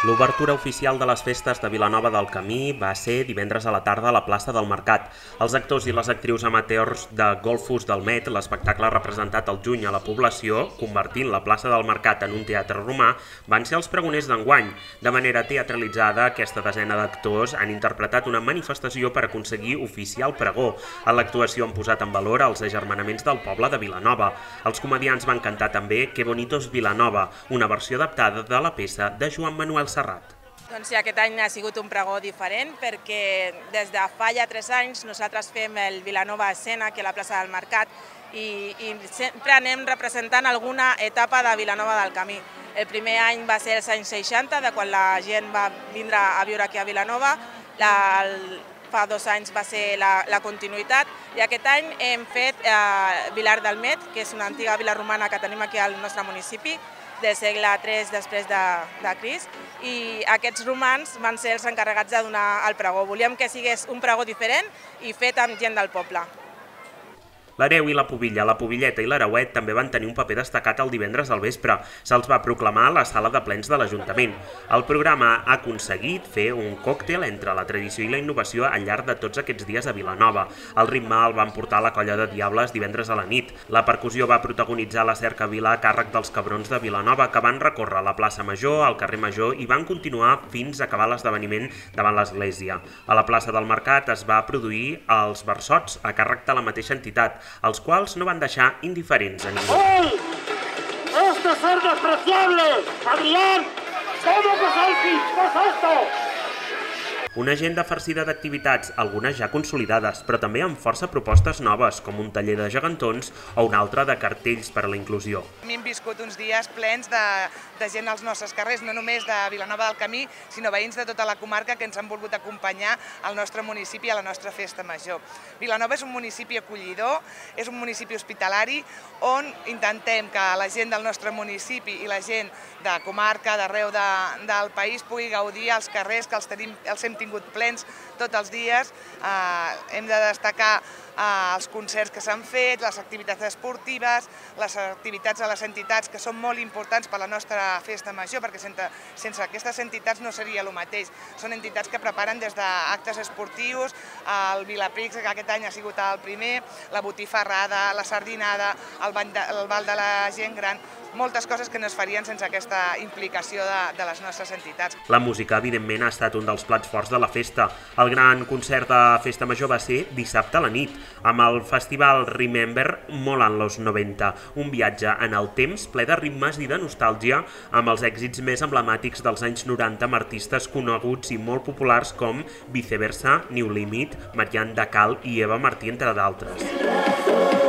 L'obertura oficial de les festes de Vilanova del Camí va ser divendres a la tarda a la plaça del Mercat. Els actors i les actrius amateurs de Golfos del Met, l'espectacle representat al juny a la població, convertint la plaça del Mercat en un teatre romà, van ser els pregoners d'enguany. De manera teatralitzada, aquesta desena d'actors han interpretat una manifestació per aconseguir oficiar el pregó. A l'actuació han posat en valor els agermanaments del poble de Vilanova. Els comediants van cantar també Que bonitos Vilanova, una versió adaptada de la peça de Joan Manuel Serrat. Doncs sí, aquest any ha sigut un pregó diferent perquè des de fa ja 3 anys nosaltres fem el Vilanova Escena, que és la plaça del Mercat, i sempre anem representant alguna etapa de Vilanova del Camí. El primer any va ser els anys 60, de quan la gent va vindre a viure aquí a Vilanova, fa 2 anys va ser la continuïtat, i aquest any hem fet Vilar del Met, que és una antiga vila romana que tenim aquí al nostre municipi, del segle III després de Crist, i aquests romans van ser els encarregats de donar el pregó. Volíem que sigués un pregó diferent i fet amb gent del poble. L'hereu i la pubilla, la pubilleta i l'hereuet també van tenir un paper destacat el divendres al vespre. Se'ls va proclamar a la sala de plens de l'Ajuntament. El programa ha aconseguit fer un còctel entre la tradició i la innovació al llarg de tots aquests dies a Vilanova. El ritme el van portar la colla de Diables divendres a la nit. La percussió va protagonitzar la cercavila a càrrec dels Cabrons de Vilanova, que van recórrer la plaça Major, al carrer Major, i van continuar fins a acabar l'esdeveniment davant l'església. A la plaça del Mercat es va produir els versots a càrrec de la mateixa entitat, els quals no van deixar indiferents a ningú. ¡Hey! ¡Este ser despreciable! ¡Adrián! ¿Cómo que selfie? ¿Qué es esto? Una agenda farcida d'activitats, algunes ja consolidades, però també amb força propostes noves, com un taller de gegantons o un altre de cartells per a la inclusió. Hem viscut uns dies plens de gent als nostres carrers, no només de Vilanova del Camí, sinó veïns de tota la comarca que ens han volgut acompanyar al nostre municipi a la nostra festa major. Vilanova és un municipi acollidor, és un municipi hospitalari on intentem que la gent del nostre municipi i la gent de comarca, d'arreu del país, pugui gaudir als carrers que els hem tingut plens tots els dies. Hem de destacar els concerts que s'han fet, les activitats esportives, les activitats a les entitats, que són molt importants per a la nostra festa major, perquè sense aquestes entitats no seria el mateix. Són entitats que preparen des d'actes esportius, el Vilaprix, que aquest any ha sigut el primer, la botifarrada, la sardinada, el ball de la gent gran, moltes coses que no es farien sense aquesta implicació de les nostres entitats. La música, evidentment, ha estat un dels plats forts de la festa. El gran concert de Festa Major va ser dissabte a la nit, amb el festival Remember molt en los 90, un viatge en el temps ple de ritmes i de nostàlgia amb els èxits més emblemàtics dels anys 90 amb artistes coneguts i molt populars com Viceversa, New Limit, Marianne Dacal i Eva Martí, entre d'altres.